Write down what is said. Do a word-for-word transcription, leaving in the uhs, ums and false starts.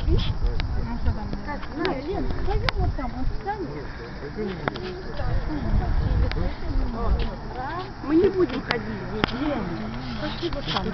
Лен, пойдем вот там, вот встанем. Мы не будем ходить здесь. Лен, пошли вот там.